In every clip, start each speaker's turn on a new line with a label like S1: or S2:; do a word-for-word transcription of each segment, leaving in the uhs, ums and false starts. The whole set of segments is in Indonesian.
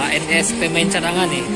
S1: K N S pemain cadangan nih.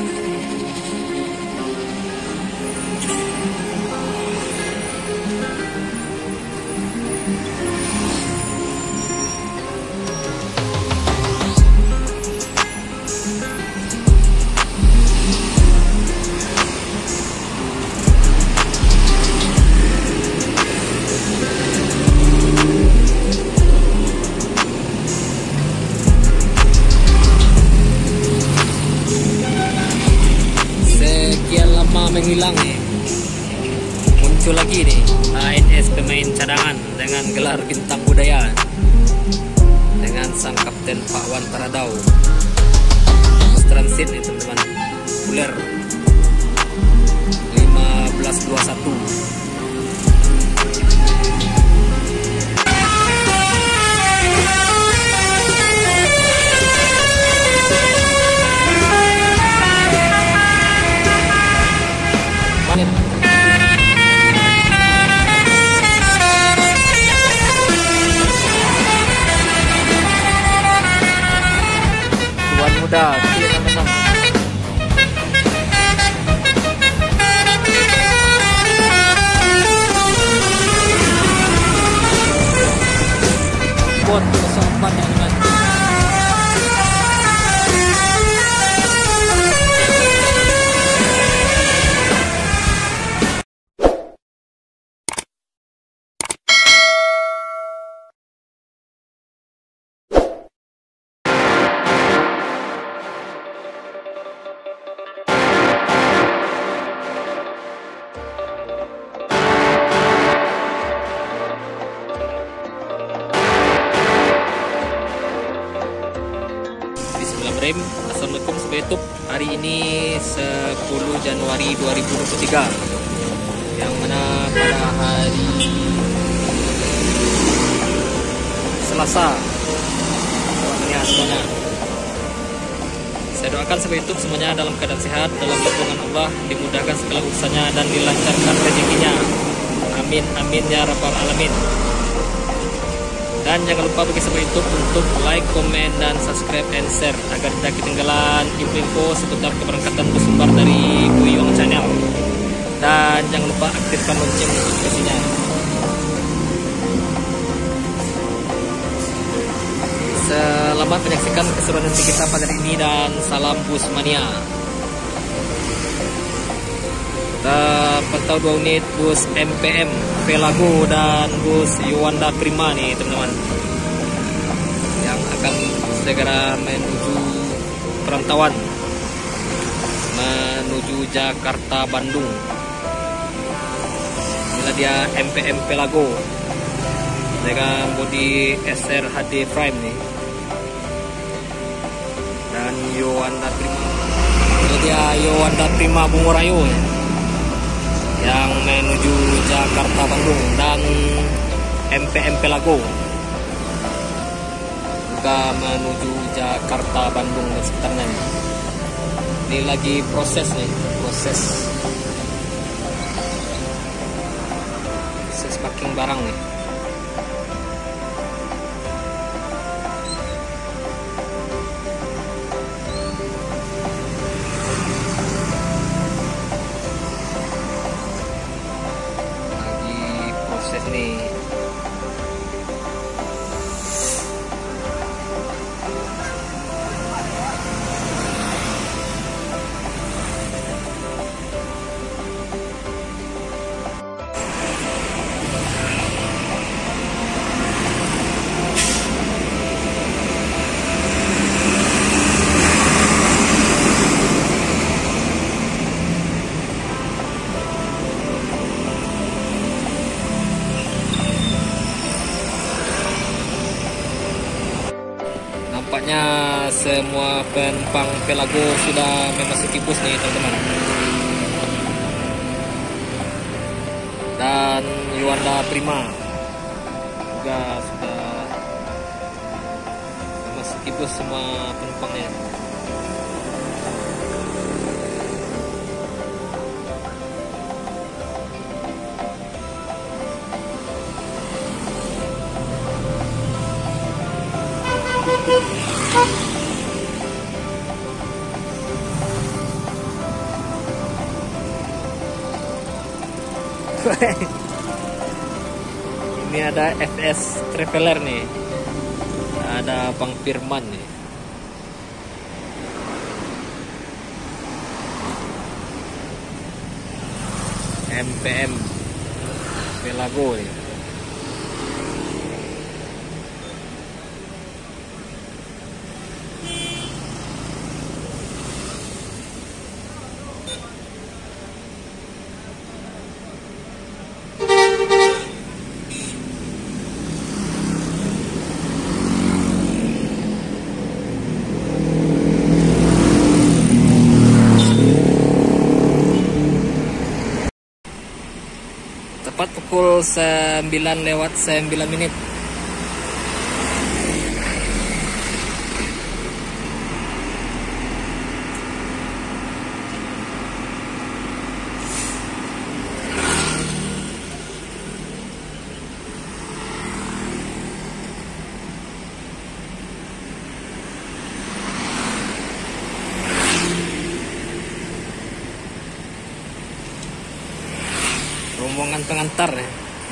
S1: Menghilang nih, muncul lagi nih K N S pemain cadangan dengan gelar bintang budaya dengan sang kapten Pak Wan Taradau. Bus transit nih teman-teman, Fuller lima belas dua puluh satu. Tuan muda, teman-teman. Bot nol empat teman-teman. Assalamualaikum sobat YouTube. Hari ini sepuluh Januari dua ribu dua puluh tiga, yang mana pada hari Selasa. Semuanya semuanya. Saya doakan sobat YouTube semuanya dalam keadaan sehat, dalam lindungan Allah, dimudahkan segala urusannya dan dilancarkan rezekinya. Amin amin ya rabbal alamin. Dan jangan lupa bagi sobat YouTube untuk like, komen, dan subscribe and share agar tidak ketinggalan info-info seputar keberangkatan bus kembar dari Buyong Channel. Dan jangan lupa aktifkan lonceng notifikasinya. Selamat menyaksikan keseruan nanti kita pada hari ini dan salam bus mania. Kita pantau dua unit bus M P M Pelago dan bus Yuanda Prima nih teman-teman, yang akan segera menuju perantauan menuju Jakarta Bandung. Inilah dia M P M Pelago dengan bodi S R H D Prime nih, dan Yuanda Prima. Ini dia Yuanda Prima Bungorayo ya, yang menuju Jakarta Bandung, dan M P M Pelago juga menuju Jakarta Bandung dan sekitarnya nih. Ini lagi proses nih, proses proses parking barang nih. Nih nampaknya semua penumpang Pelago sudah memasuki bus nih teman-teman. Dan Yuanda Prima juga sudah memasuki bus semua penumpangnya. Ini ada F S Traveler nih. Ada Bang Firman nih. M P M Pelago nih. Tepat pukul sembilan lewat sembilan menit. Rombongan pengantar ya.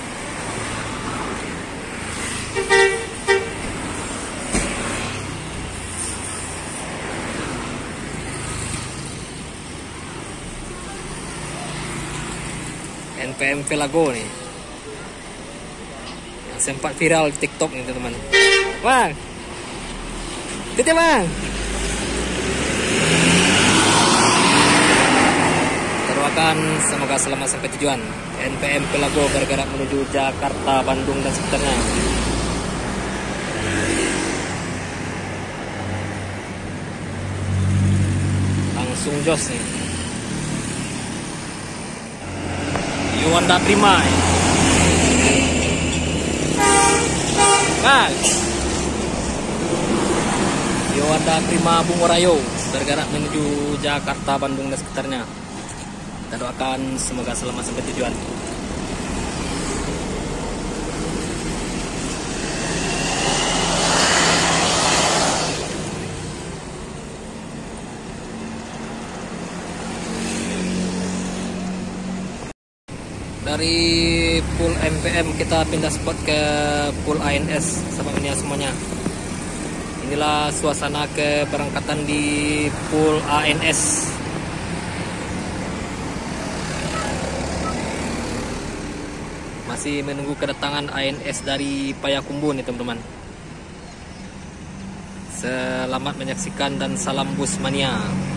S1: N P M Pelago nih. Yang sempat viral di TikTok nih teman-teman. Bang. Titik bang. Doakan semoga selamat sampai tujuan. N P M Pelago bergerak menuju Jakarta, Bandung dan sekitarnya. Langsung jos nih. Yuanda Prima. Bang. Yuanda Prima Bungorayo bergerak menuju Jakarta, Bandung dan sekitarnya. Kita doakan semoga selamat sampai tujuan. Dari pool M P M kita pindah spot ke pool A N S sahabat mania semuanya. Inilah suasana keberangkatan di pool A N S. Masih menunggu kedatangan A N S dari Payakumbuh nih teman-teman. Selamat menyaksikan dan salam bus mania.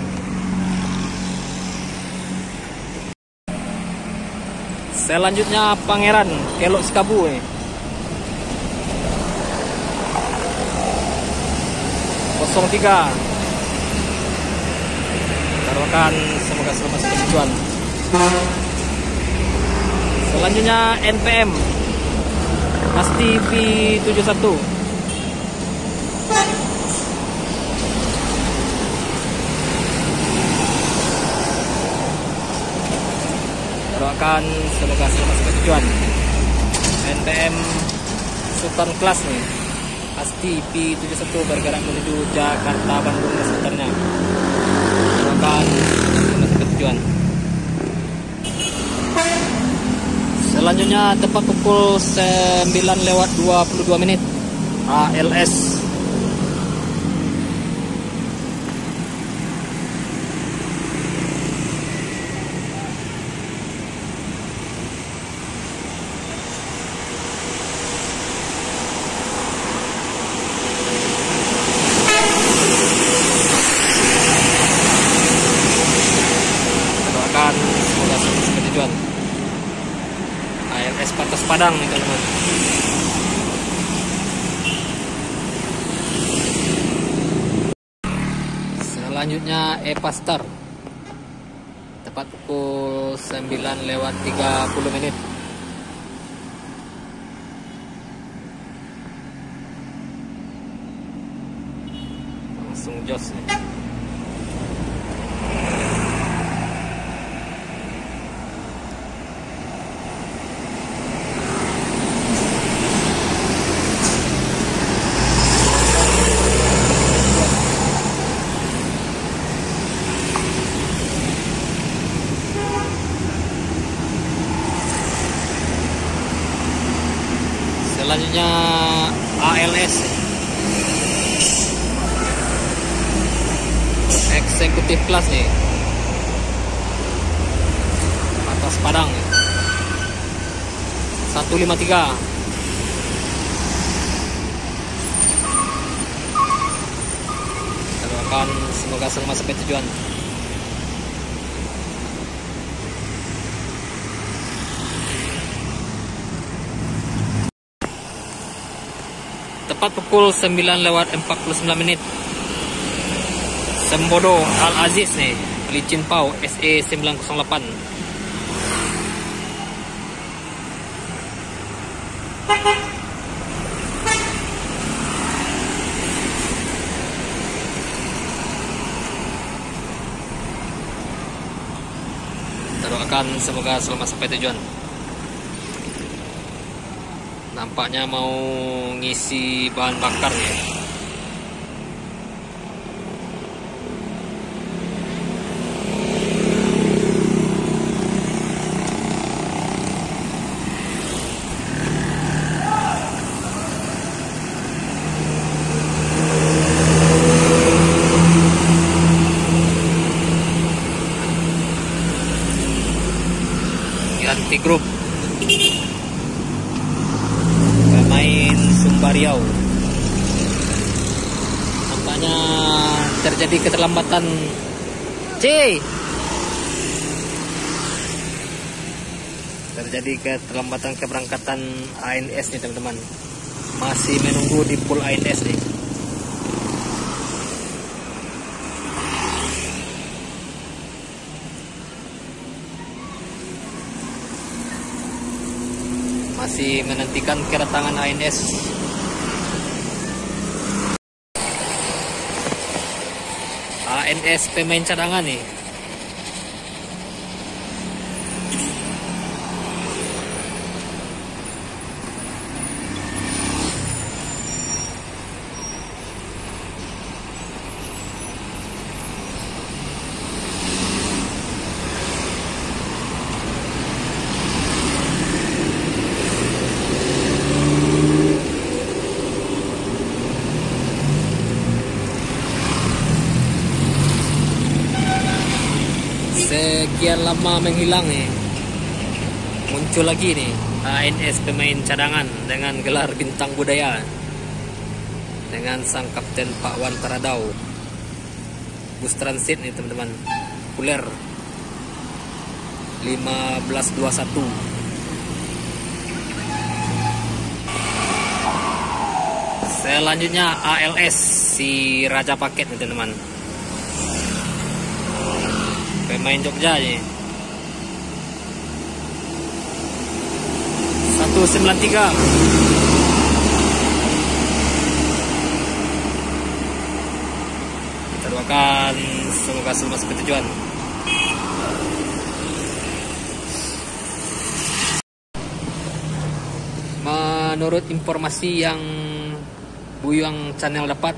S1: Selanjutnya Pangeran Kelok Sikabu nih. nol tiga. Taruhkan semoga selamat sampai tujuan. Selanjutnya N P M Asti V tujuh satu. Doakan semoga selamat sampai tujuan. N P M Sultan Class nih. Asti V tujuh satu bergerak menuju Jakarta, Bandung dan sekitarnya. Doakan selamat sampai tujuan. Selanjutnya tepat pukul sembilan lewat dua puluh dua menit A L S. Doakan semoga sampai tujuan. A L S Patas Padang nih teman-teman. Selanjutnya Epastar. Tepat pukul sembilan lewat tiga puluh menit. Langsung jos nih. Nampaknya A L S eksekutif kelas nih, atas Padang satu lima tiga. Kita doakan semoga selamat sampai tujuan. Tepat pukul sembilan lewat empat puluh sembilan menit. Sembodo Al Aziz nih, Licin Pau S E sembilan nol delapan. Kita doakan semoga selamat sampai tujuan. Nampaknya mau ngisi bahan bakar ya. Ganti grup. Pemain Sumbariau. Nampaknya terjadi keterlambatan. C. Terjadi keterlambatan keberangkatan A N S nih teman-teman. Masih menunggu di pool A N S nih. Masih menantikan kedatangan A N S. A N S pemain cadangan nih. Sekian lama menghilang nih, muncul lagi nih A N S pemain cadangan dengan gelar bintang budaya dengan sang kapten Pak Wan Taradau. Bus transit nih teman-teman, populer lima belas dua puluh satu. Selanjutnya A L S si Raja Paket nih teman-teman, pemain Jogja nih. satu sembilan tiga. Kita doakan semoga selamat sampai tujuan. Menurut informasi yang Buyang Channel dapat,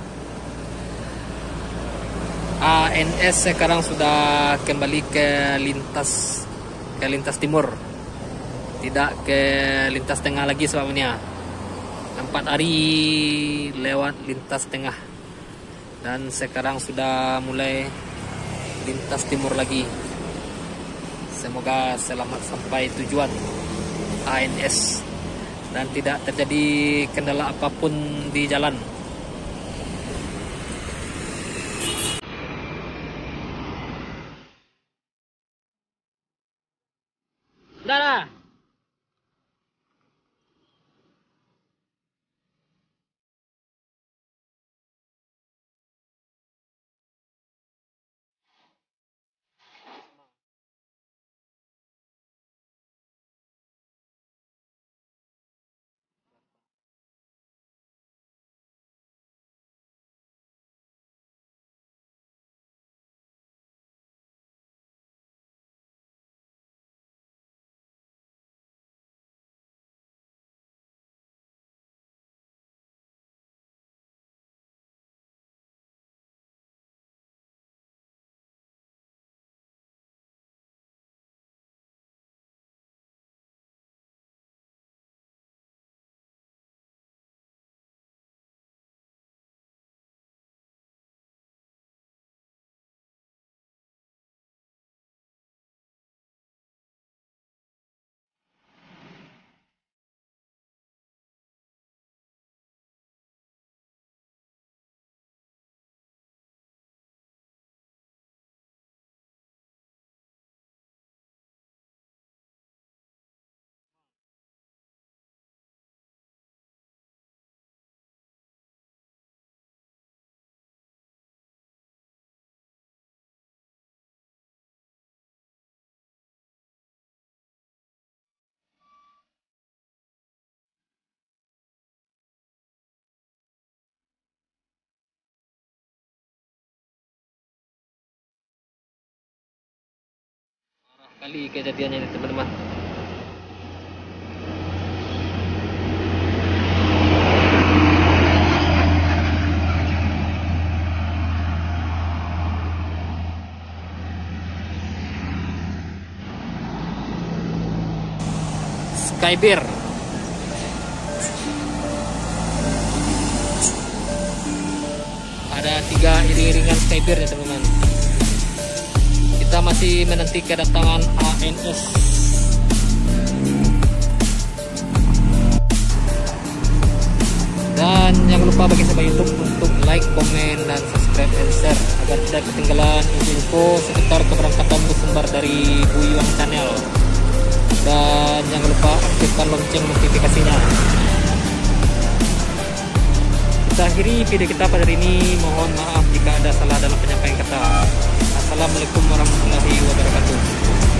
S1: A N S sekarang sudah kembali ke lintas ke lintas timur, tidak ke lintas tengah lagi sebelumnya. Empat hari lewat lintas tengah dan sekarang sudah mulai lintas timur lagi. Semoga selamat sampai tujuan A N S dan tidak terjadi kendala apapun di jalan. Dadah. kali kejadiannya ini teman-teman. Skybear. Ada tiga iring-iringan Skybear ya teman-teman. Kita masih menanti kedatangan A N S. Dan jangan lupa bagi sahabat YouTube untuk like, komen, dan subscribe dan share agar tidak ketinggalan info seputar keberangkatan bus kembar dari Buyuang Channel. Dan jangan lupa aktifkan lonceng notifikasinya. Kita akhiri video kita pada hari ini. Mohon maaf jika ada salah dalam penyampaian kata. Assalamualaikum warahmatullahi wabarakatuh.